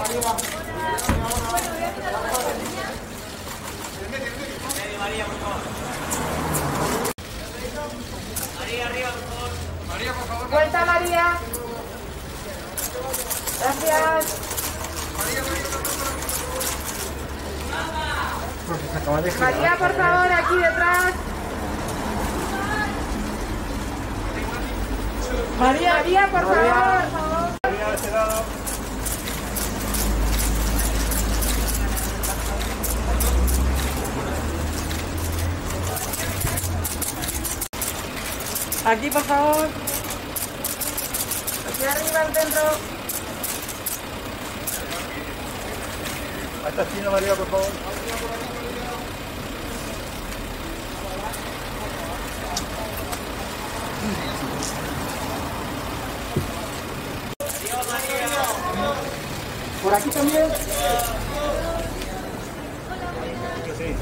María, por favor. María, arriba, por favor. María, por favor. Vuelta, María. Gracias. María, por favor, aquí detrás. María, por favor. María, de ese lado. Aquí, por favor. Aquí arriba al centro. Ahí está Cristina, María, por favor. Por aquí también. Sí.